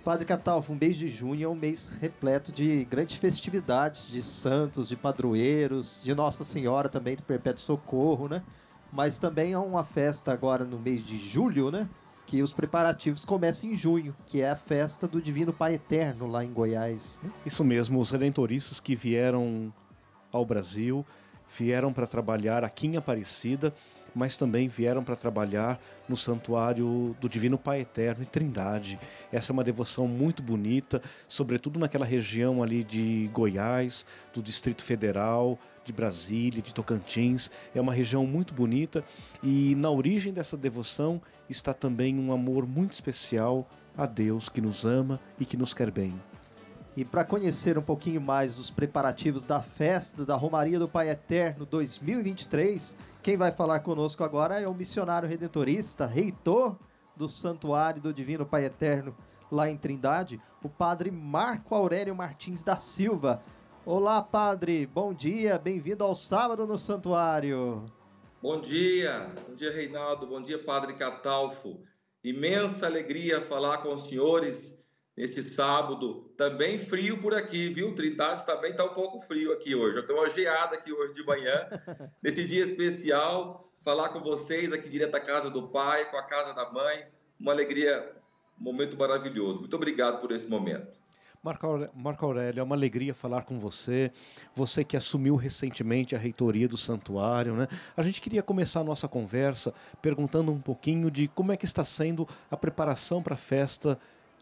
Padre Catalfo, um mês de junho é um mês repleto de grandes festividades, de santos, de padroeiros, de Nossa Senhora também, do Perpétuo Socorro, né? Mas também há uma festa agora no mês de julho, né? Que os preparativos começam em junho, que é a festa do Divino Pai Eterno lá em Goiás, né? Isso mesmo, os redentoristas que vieram ao Brasil, vieram para trabalhar aqui em Aparecida, mas também vieram para trabalhar no Santuário do Divino Pai Eterno em Trindade. Essa é uma devoção muito bonita, sobretudo naquela região ali de Goiás, do Distrito Federal, de Brasília, de Tocantins. É uma região muito bonita e na origem dessa devoção está também um amor muito especial a Deus que nos ama e que nos quer bem. E para conhecer um pouquinho mais dos preparativos da festa da Romaria do Pai Eterno 2023, quem vai falar conosco agora é o missionário redentorista, reitor do Santuário do Divino Pai Eterno lá em Trindade, o padre Marco Aurélio Martins da Silva. Olá, padre, bom dia, bem-vindo ao Sábado no Santuário. Bom dia Reinaldo, bom dia padre Catalfo. Imensa alegria falar com os senhores neste sábado, também frio por aqui, viu? Trindade também está um pouco frio aqui hoje. Eu estou uma geada aqui hoje de manhã, nesse dia especial, falar com vocês aqui direto da casa do pai, com a casa da mãe, uma alegria, um momento maravilhoso. Muito obrigado por esse momento. Marco Aurélio, é uma alegria falar com você, você que assumiu recentemente a reitoria do santuário, né? A gente queria começar a nossa conversa perguntando um pouquinho de como é que está sendo a preparação para a festa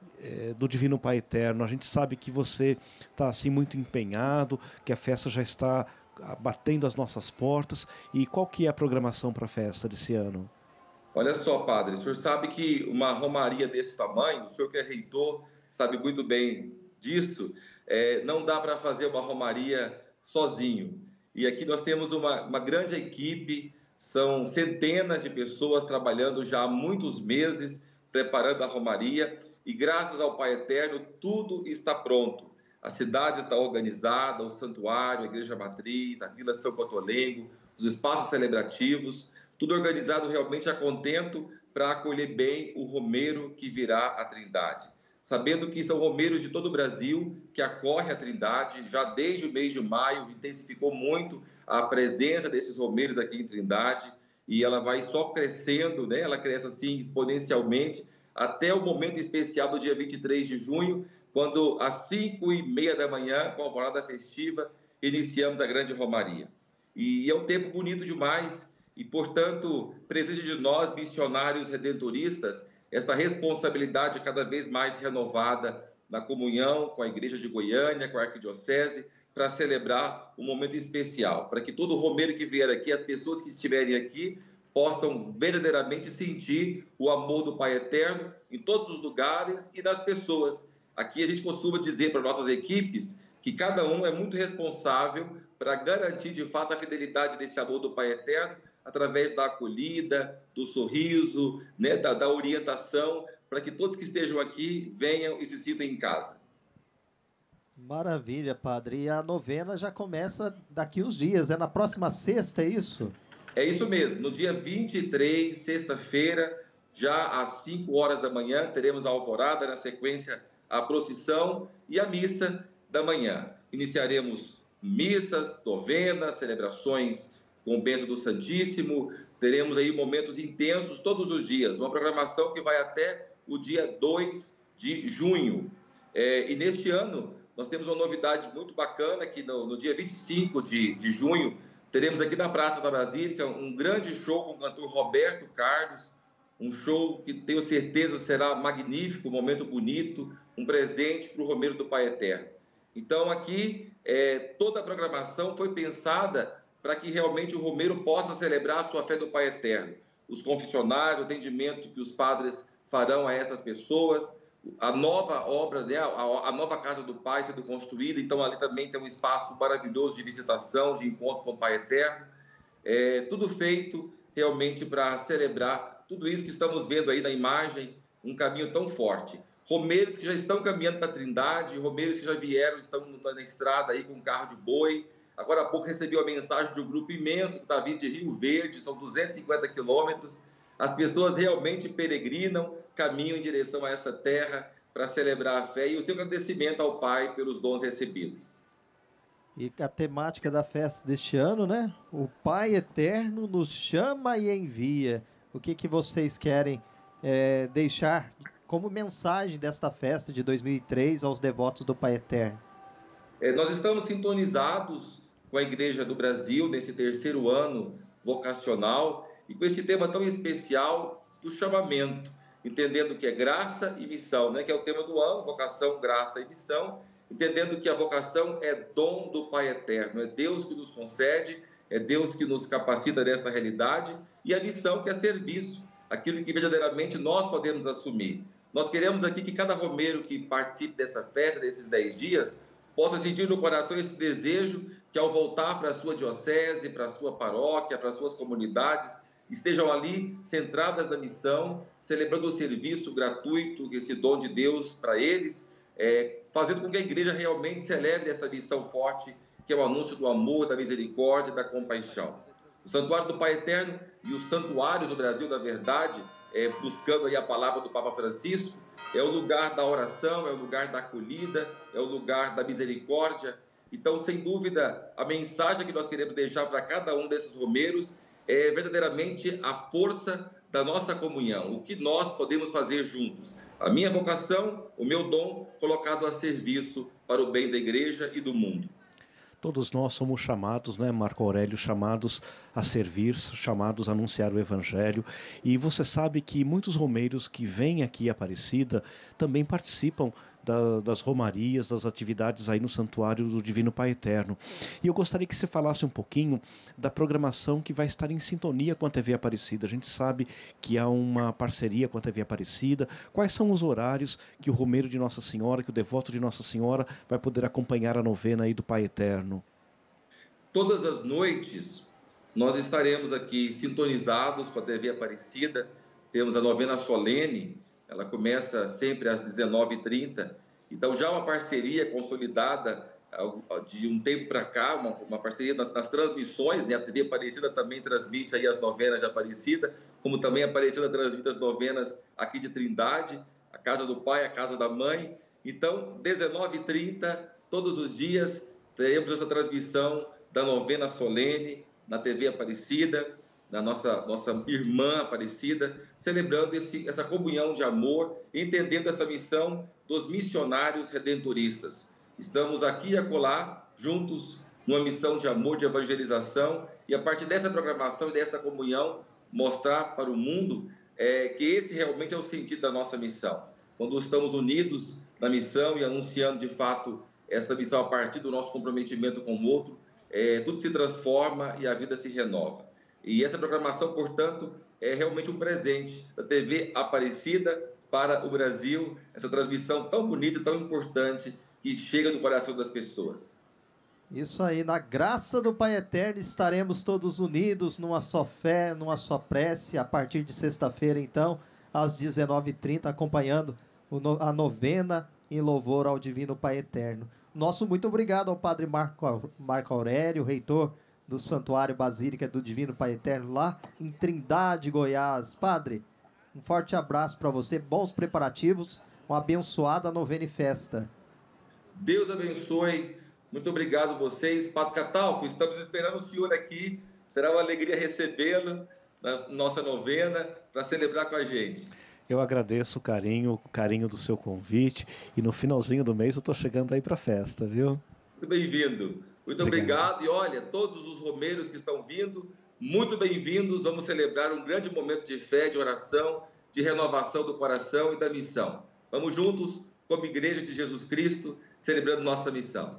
do Divino Pai Eterno. A gente sabe que você está assim muito empenhado, que a festa já está batendo as nossas portas. E qual que é a programação para a festa desse ano? Olha só, padre, o senhor sabe que uma romaria desse tamanho, o senhor que é reitor sabe muito bem disso, não dá para fazer uma romaria sozinho. E aqui nós temos uma grande equipe, são centenas de pessoas trabalhando já há muitos meses, preparando a romaria. E graças ao Pai Eterno, tudo está pronto. A cidade está organizada, o santuário, a igreja matriz, a Vila São Cotolengo, os espaços celebrativos, tudo organizado realmente a contento para acolher bem o romeiro que virá à Trindade. Sabendo que são romeiros de todo o Brasil que acorre à Trindade, já desde o mês de maio intensificou muito a presença desses romeiros aqui em Trindade e ela vai só crescendo, né? Ela cresce assim exponencialmente, até o momento especial do dia 23 de junho, quando às 5h30 da manhã, com a alvorada festiva, iniciamos a grande romaria. E é um tempo bonito demais e, portanto, precisa de nós, missionários redentoristas, essa responsabilidade cada vez mais renovada na comunhão com a Igreja de Goiânia, com a Arquidiocese, para celebrar um momento especial, para que todo romeiro que vier aqui, as pessoas que estiverem aqui, possam verdadeiramente sentir o amor do Pai Eterno em todos os lugares e das pessoas. Aqui a gente costuma dizer para nossas equipes que cada um é muito responsável para garantir de fato a fidelidade desse amor do Pai Eterno através da acolhida, do sorriso, né, da orientação, para que todos que estejam aqui venham e se sintam em casa. Maravilha, padre. E a novena já começa daqui uns dias, é na próxima sexta, é isso? É isso mesmo, no dia 23, sexta-feira, já às 5 horas da manhã, teremos a alvorada, na sequência a procissão e a missa da manhã. Iniciaremos missas, novenas, celebrações com bênção do Santíssimo, teremos aí momentos intensos todos os dias, uma programação que vai até o dia 2 de junho. E neste ano, nós temos uma novidade muito bacana, que no dia 25 de junho, teremos aqui na Praça da Basílica um grande show com o cantor Roberto Carlos, um show que tenho certeza será magnífico, um momento bonito, um presente para o romeiro do Pai Eterno. Então aqui toda a programação foi pensada para que realmente o romeiro possa celebrar a sua fé do Pai Eterno. Os confessionários, o atendimento que os padres farão a essas pessoas, a nova obra, né, a nova casa do Pai sendo construída, então ali também tem um espaço maravilhoso de visitação, de encontro com o Pai Eterno, tudo feito realmente para celebrar tudo isso que estamos vendo aí na imagem, um caminho tão forte. Romeiros que já estão caminhando para a Trindade, romeiros que já vieram, estão na estrada aí com carro de boi. Agora há pouco recebi uma mensagem de um grupo imenso que está vindo de Rio Verde, são 250 quilômetros. As pessoas realmente peregrinam, caminham em direção a essa terra para celebrar a fé e o seu agradecimento ao Pai pelos dons recebidos. E a temática da festa deste ano, né? O Pai Eterno nos chama e envia. O que vocês querem deixar como mensagem desta festa de 2003 aos devotos do Pai Eterno? Nós estamos sintonizados com a Igreja do Brasil nesse terceiro ano vocacional e com esse tema tão especial do chamamento, entendendo que é graça e missão, né? Que é o tema do ano, vocação, graça e missão, entendendo que a vocação é dom do Pai Eterno, é Deus que nos concede, é Deus que nos capacita nessa realidade, e a missão que é serviço, aquilo que verdadeiramente nós podemos assumir. Nós queremos aqui que cada romeiro que participe dessa festa, desses 10 dias, possa sentir no coração esse desejo que ao voltar para a sua diocese, para a sua paróquia, para as suas comunidades, estejam ali centradas na missão, celebrando o serviço gratuito, esse dom de Deus para eles, fazendo com que a igreja realmente celebre essa missão forte, que é o anúncio do amor, da misericórdia e da compaixão. O Santuário do Pai Eterno e os santuários do Brasil da Verdade, buscando aí a palavra do Papa Francisco, é o lugar da oração, é o lugar da acolhida, é o lugar da misericórdia. Então, sem dúvida, a mensagem que nós queremos deixar para cada um desses romeiros é verdadeiramente a força da nossa comunhão, o que nós podemos fazer juntos. A minha vocação, o meu dom, colocado a serviço para o bem da igreja e do mundo. Todos nós somos chamados, né, Marco Aurélio, chamados a servir, chamados a anunciar o Evangelho. E você sabe que muitos romeiros que vêm aqui a Aparecida também participam das romarias, das atividades aí no Santuário do Divino Pai Eterno. E eu gostaria que você falasse um pouquinho da programação que vai estar em sintonia com a TV Aparecida. A gente sabe que há uma parceria com a TV Aparecida. Quais são os horários que o romeiro de Nossa Senhora, que o devoto de Nossa Senhora vai poder acompanhar a novena aí do Pai Eterno? Todas as noites nós estaremos aqui sintonizados com a TV Aparecida. Temos a novena solene, ela começa sempre às 19h30. Então, já uma parceria consolidada de um tempo para cá, uma parceria nas transmissões, né? A TV Aparecida também transmite aí as novenas de Aparecida, como também a Aparecida transmite as novenas aqui de Trindade, a Casa do Pai, a Casa da Mãe. Então, 19h30, todos os dias, teremos essa transmissão da novena solene na TV Aparecida, da nossa irmã Aparecida, celebrando essa comunhão de amor, entendendo essa missão dos missionários redentoristas. Estamos aqui e acolá, juntos, numa missão de amor, de evangelização, e a partir dessa programação e dessa comunhão, mostrar para o mundo que esse realmente é o sentido da nossa missão. Quando estamos unidos na missão e anunciando, de fato, essa missão a partir do nosso comprometimento com o outro, tudo se transforma e a vida se renova. E essa programação, portanto, é realmente um presente da TV Aparecida para o Brasil, essa transmissão tão bonita, tão importante, que chega no coração das pessoas. Isso aí, na graça do Pai Eterno, estaremos todos unidos numa só fé, numa só prece, a partir de sexta-feira, então, às 19h30, acompanhando a novena em louvor ao Divino Pai Eterno. Nosso muito obrigado ao Padre Marco Aurélio, reitor do Santuário Basílica do Divino Pai Eterno, lá em Trindade, Goiás. Padre, um forte abraço para você, bons preparativos, uma abençoada novena e festa. Deus abençoe, muito obrigado a vocês. Padre Catalco, estamos esperando o senhor aqui, será uma alegria recebê-lo na nossa novena, para celebrar com a gente. Eu agradeço o carinho do seu convite, e no finalzinho do mês eu estou chegando aí para a festa, viu? Muito bem-vindo. Muito obrigado. E olha, todos os romeiros que estão vindo, muito bem-vindos. Vamos celebrar um grande momento de fé, de oração, de renovação do coração e da missão. Vamos juntos, como Igreja de Jesus Cristo, celebrando nossa missão.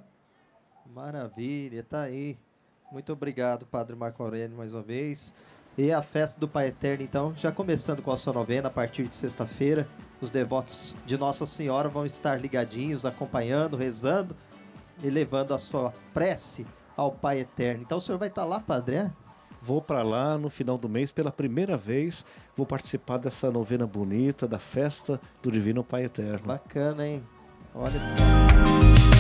Maravilha, tá aí. Muito obrigado, Padre Marco Aurélio, mais uma vez. E a festa do Pai Eterno, então, já começando com a sua novena a partir de sexta-feira. Os devotos de Nossa Senhora vão estar ligadinhos, acompanhando, rezando e levando a sua prece ao Pai Eterno. Então o senhor vai estar lá, Padre? Vou para lá no final do mês, pela primeira vez, vou participar dessa novena bonita, da festa do Divino Pai Eterno. Bacana, hein? Olha só.